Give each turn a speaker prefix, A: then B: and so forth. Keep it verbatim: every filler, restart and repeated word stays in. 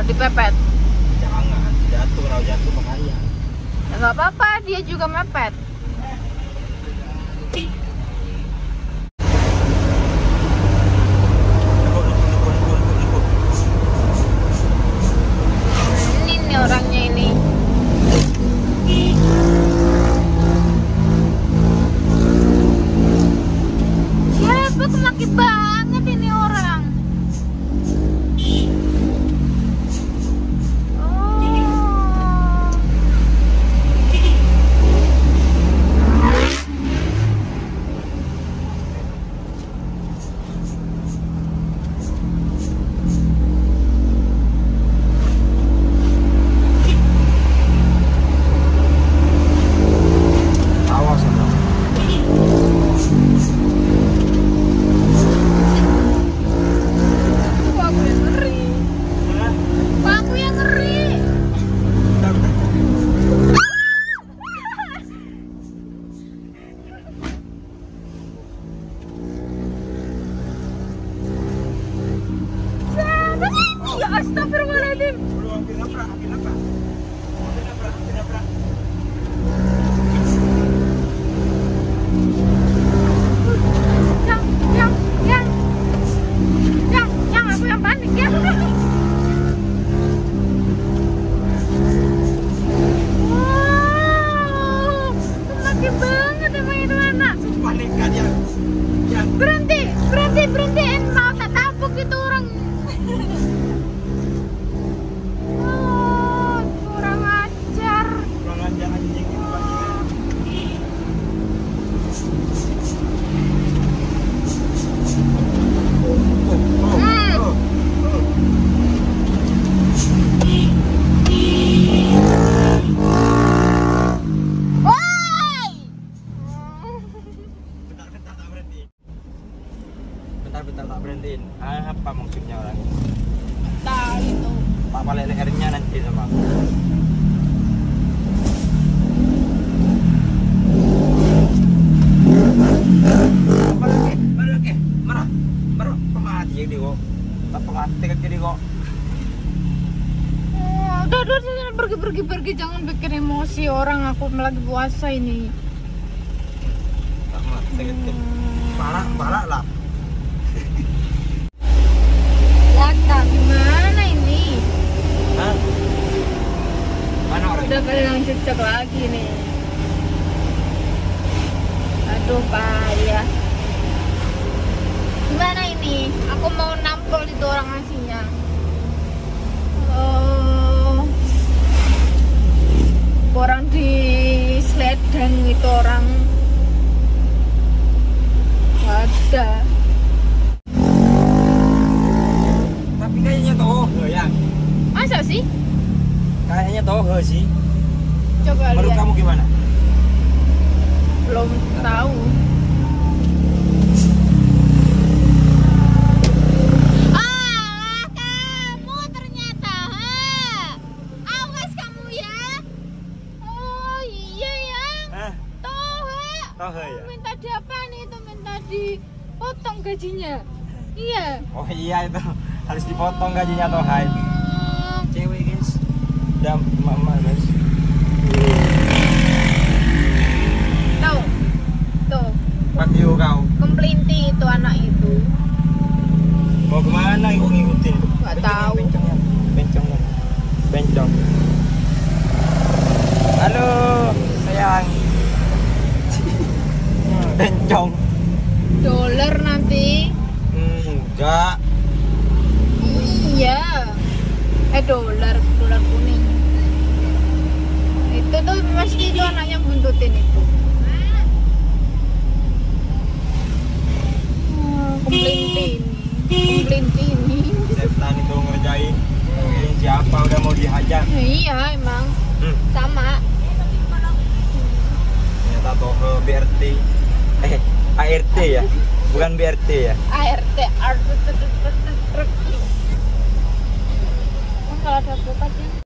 A: dipepet.
B: Jangan, jatuh, kalau jatuh bahaya.
A: Ya, nggak apa-apa, dia juga mepet. Ini nih orangnya ini. Siapa kemaki banget ini orang? Astagfirullahaladzim.
B: Hampir nabrak, hampir nabrak. Hampir nabrak, hampir nabrak.
A: Yang, yang, yang, yang, yang aku yang panik ya. Wow, kemaki banget emang itu anak.
B: Panik kan ya? Yang
A: Berhenti, berhenti, berhenti. Mau tak tabuk itu orang. Oh, kurang ajar.
B: kurang ajar anjing itu bajingan. Oh, oh,
A: Hmm.
B: oh, oh.
A: Woi!
B: Bentar, bentar tak berhenti. Bentar, bentar tak berhentiin. Apa maksudnya orang?
A: Tahu itu.
B: Pak lehernya nanti sama aku. Balik, balik, marah, marah, pemati di kok, tak pemati ke kiri kok.
A: Oh, udah, udah, udah, pergi, pergi, pergi. Jangan bikin emosi orang. Aku lagi puasa ini.
B: Tak mati ke kiri, marah, marah lah.
A: Lata, gimana ini?
B: Hah? Mana orang?
A: Udah bilang cocok lagi nih. Aduh, payah. Gimana ini? Aku mau nampol itu orang ngasihnya. Oh, orang di Sledeng itu orang. Ada.
B: Tapi kayaknya toh yang,
A: Masa sih?
B: kayaknya toh sih.
A: Coba
B: Menurut
A: lihat.
B: kamu gimana?
A: Belum tahu. Ah, kamu ternyata. Ha? Awas kamu ya. Oh iya ya.
B: Hah?
A: Toh,
B: Toh ya?
A: minta di apa nih? Itu minta dipotong gajinya. Iya.
B: Oh iya itu harus dipotong gajinya toh hai.
A: Hmm,
B: Cewek guys, udah mama guys.
A: Tuh, tuh.
B: Patio kau.
A: Kemplinti itu anak itu.
B: Mau kemana ibu ngikutin?
A: Nggak tahu.
B: Bencongnya, bencongnya, bencong. Halo, sayang. Bencong.
A: Dolar nanti.
B: Enggak.
A: Iya. Eh dolar, dolar kuning. Itu tuh pasti itu anaknya buntutin itu. Hmm, Kemplinti ini. Kemplinti ini.
B: Setan itu ngerjain. Ngerjain siapa udah mau dihajar.
A: Iya emang.
B: Hmm.
A: Sama.
B: Ternyata toh ke B R T. Eh, A R T ya? Bukan B R T ya?
A: A R T. Kalau ada berkatnya.